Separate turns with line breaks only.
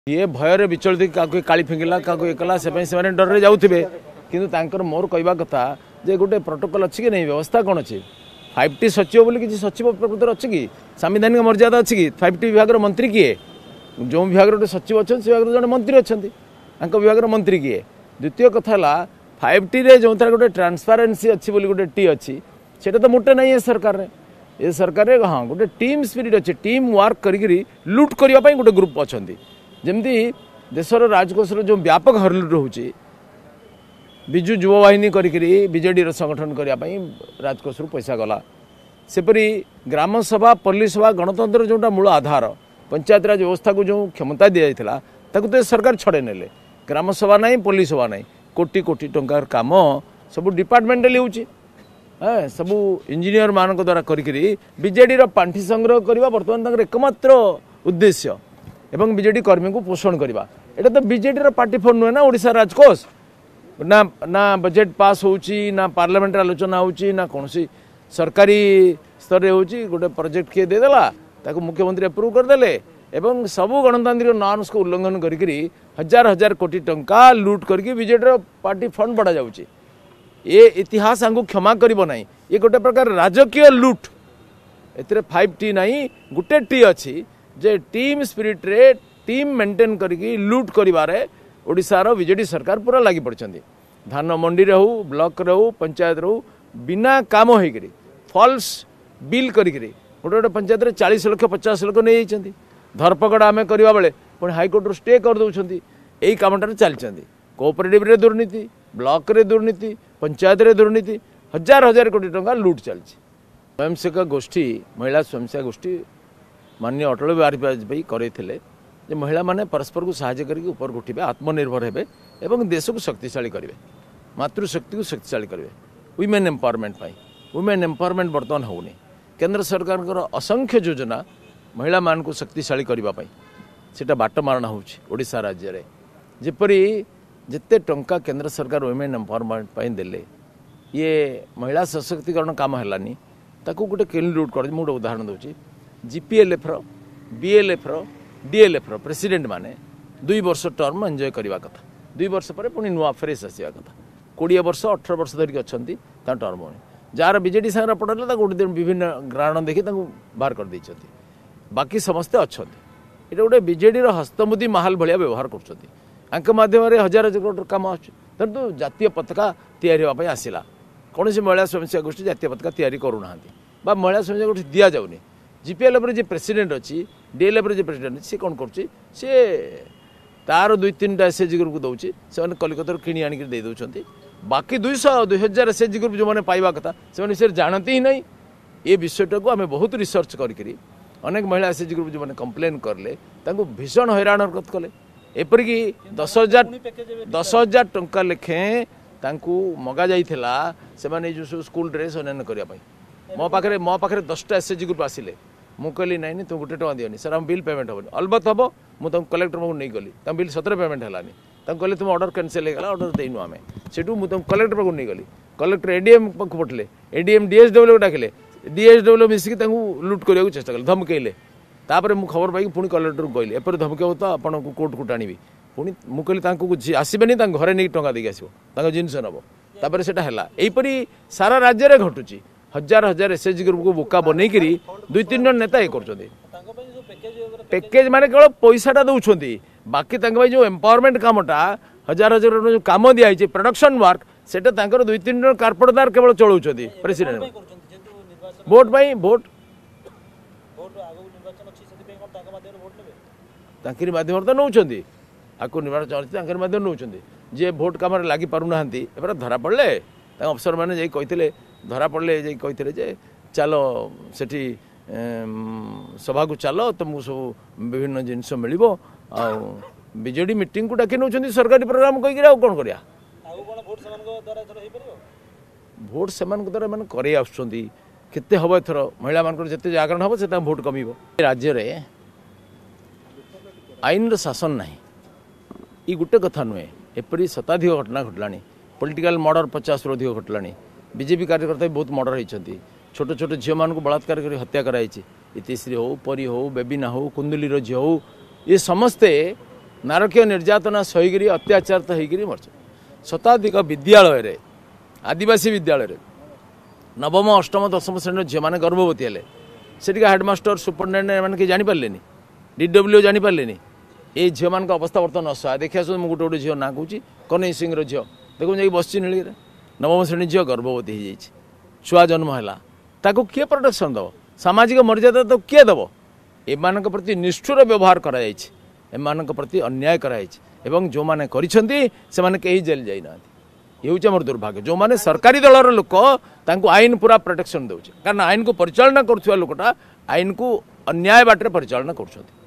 ये भयर विचलित क्या काली फिंगिला क्या एकला से डर जाऊे कि मोर कहवा कथा जे गोटे प्रोटोकॉल अच्छी कि नहीं व्यवस्था कौन अच्छी 5T सचिव बोली किसी सचिव प्रकृतर अच्छी कि संवैधानिक मर्यादा अच्छी कि 5T विभाग मंत्री किए जो विभाग गोटे सचिव अच्छा से विभाग जड़े मंत्री अच्छा विभाग मंत्री किए द्वितीय कथा 5T रे जो गोटे ट्रांसपारेन्सी अच्छी बोली गोटे टी अच्छी से तो मोटे नहीं है सरकार ये सरकार हाँ गोटे टीम स्पिरिट अच्छे टीम वर्क करी लुट करने गोटे ग्रुप अच्छा जमती देशर राजकोषर जो व्यापक हरलुट होची बिजु युवा वाहिनी करी बीजेडी संगठन करने राजकोष पैसा गला सेपरी ग्राम सभा पल्ली सभा गणतंत्र जोटा मूल आधार पंचायत राज व्यवस्था को जो क्षमता दी जाता तो सरकार छड़े नेले ग्राम सभा ना पल्ली सभा ना कोटी कोटी टंकार काम सब डिपार्टमेंटाली होची सबू इंजीनियर मान द्वारा करी बीजेडी पांठि संग्रह करवा बर्तमान एकमात्र उद्देश्य एवं बीजेडी कर्मी को पोषण करवा एटा तो बीजेडी पार्टी फंड नुहे ना ओडिशा राजकोष ना ना बजेट पास होची ना पार्लियामेंट आलोचना होची ना कौन सरकारी स्तर होची गोटे प्रोजेक्ट किए देदेला ताको मुख्यमंत्री अप्रूव करदेले एवं सबू गणतांत्रिक नॉर्म्स को उल्लंघन करी हजार हजार कोटी टंका लूट करके बीजेडी पार्टी फंड बढ़ा जाउची ये इतिहास हमको क्षमा करिबो नहीं ये गोटे प्रकार राजकीय लूट एतरे 5T नहीं गोटे टी अच्छी जे टीम स्पिरिट रे टीम मेंटेन करके लूट करिबारे ओडिशार बीजेडी सरकार पूरा लगी पड़छंदी धान मंडी रे हो ब्लॉक रे हो पंचायत रे हो बिना काम होइकरी फॉल्स बिल करिकरी गोटे गोटे पंचायत रे 40 लाख 50 लाख नहीं जाइछंदी धरपकड़ आमे करबा बेले पुणी हाईकोर्ट रो स्टे कर दउछंदी एई कामटारे चलछंदी कोऑपरेटिव रे दुर्नीति ब्लॉक रे दुर्नीति पंचायत रे दुर्नीति हजार हजार कोटी टंका लूट चलछि स्वयंसेवक गोष्ठी महिला स्वयंसेवक गोष्ठी माननीय अटल बिहारी वाजपेयी करे महिला माने परस्पर को साहाय्य करके ऊपर उठे आत्मनिर्भर हेबे एवं देश को शक्तिशाली करेंगे मातृशक्ति को शक्तिशाली करेंगे वुमेन एम्पावरमेंट वुमेन एम्पावरमेंट बर्तमान होनी केंद्र सरकार असंख्य योजना महिला मान को शक्तिशाली करने सेटा बाट मारणा होड़िशा राज्य में जेपरी जिते टंका केंद्र सरकार वुमेन एम्पावरमेंट देले ये महिला सशक्तिकरण काम है ताकू गोटे केन लूट कर गोटे उदाहरण दूसरी GPLF BLF DLF प्रेसिडेंट माने 2 वर्ष टर्म एंजॉय करवा कथा 2 वर्ष पर पुणी नुआ फ्रेश आसवा कथा 20 वर्ष 18 वर्ष धरिक अच्छा टर्म होने जार बीजेडी सांगे पड़े गोटे दिन विभिन्न ग्रहण देखी बाहर कर देइछथि बाकी समस्ते अच्छा ये गोटे बीजेडी हस्तमुदी माहल भाया व्यवहार कर माध्यम हजार हजार कोटी कम आसु जातीय पताका तैयारी आसला कौन महिला स्वयंसेवक गोष्ठी जातीय पताका तैयारी करूना महिला स्वयंसेवक गोष्ठी दि जाऊनी GPLF रे जे प्रेसिडेंट अच्छी DLF रे जे प्रेसिडेंट अच्छी कौन कर तार 2-3टा SHG ग्रुप को दौची से कलिकता किणी आनिक दे दौरान बाकी 200-2000 SHG ग्रुप जो मैंने पाइबा कथा से जानते ही नहीं ये विषयटा को आम बहुत रिसर्च करी अनेक महिला SHG ग्रुप जो मैंने कंप्लेन करले भीषण हैरान हरकत कले एपरिकी 10,000 टंका लेखे मगा जाइथिला से माने जो स्कूल ड्रेस अन्य करने मो पाखे 10टा SHG ग्रुप आसिले मुझे कहली नहीं तुम गोटे टका दियोनी सर हम बिल पेमेंट हेनी अलबत् हम मुझे कलेक्टर पाक नहीं गली बिल सतरे पेमेंट है कहले तुम ऑर्डर कैंसिल होगा ऑर्डर देनु आम सेठू मुझे कलेक्टर पाक नहीं गली कलेक्टर ADM पाक पठले ADM DSW डाकिले DSW मिसिक लुट करने चेष्टा कले धमकेले तापर मुझे खबर पाई पुणी कलेक्टर को कहली एपर धमकेब तो आपन को कोर्ट को टाणी पुणी मुझे कहली आसबेनि घरे नहीं टंका देकी आसो जिनस नब तापर से यहीपरी सारा राज्य में घटुची हजार हजार SHG ग्रुप को बोका बनई 2-3 जन नेता ये कर पैकेज माने केवल पैसाटा दौरान बाकी जो एम्पावरमेंट कामटा हजार हजार जो कम दिखाई प्रोडक्शन वर्क से 2-3 जन कार्पोरेटदार केवल चलाऊँ प्रेसिडेंट भोट भोट माध्यम तो नौ आपको निर्वाचन माध्यम नौ जी भोट कम लगी पारना धरा पड़े अफसर मैंने जाई कहते धरा पड़े जाई कहते जे चलो सेठी सभा को चलो तुमको सब विभिन्न जिनस मिल बीजेडी मीटिंग को डाकी नौ सरकारी प्रोग्राम कहीकि कौन कर भोट से द्वारा मैंने करे आते हम एथर महिला मान जिते जागरण हम से भोट कम राज्य में आईन शासन ना ये गोटे कथा नुहे एपरी शताधिक घटना घटला पॉलिटिकल मर्डर 50 अधिक घटला बीजेपी कार्यकर्ता भी बहुत मर्डर होती छोट छोट झील मान को बलात्कार कर हत्या कराई इतिश्री हो परी हो बेबीना हो कुंदुलीर झी हो ये समस्ते नारकीय निर्यातना सहीकरी अत्याचार होकर मर शताधिक विद्यालय आदिवासी विद्यालय नवम अष्टम दशम श्रेणी झील मैंने गर्भवती हेले से हेडमास्टर सुपरिटेडेंट मैंने जापारे DWO जापारे ये झील मान अवस्था बर्तमान असहाय देखिए मुझे गोटे गोटे झील ना कौन कन्हई सिंह झील देखो जाकि बस नील नवम श्रेणी झील गर्भवती हो छुआ जन्म है ताको किए प्रोटेक्शन दब सामाजिक मर्यादा तो किए दब एमान प्रति निष्ठुर व्यवहार एमान प्रति अन्याय एवं जो मैंने कहीं जेल जाना ये हूँ मोर दुर्भाग्य जो मैंने सरकारी दलर लोक आईन पूरा प्रोटेक्शन दे कारण आईन को परिचालना करुवा लोकटा आईन को अन्याय बाटर परिचालना कर